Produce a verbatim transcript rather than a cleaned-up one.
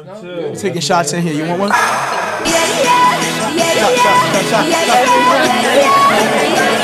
No. Taking shots in here. You want one? Yeah, yeah, yeah, yeah, yeah, yeah, yeah, yeah, yeah, yeah, yeah, yeah, yeah.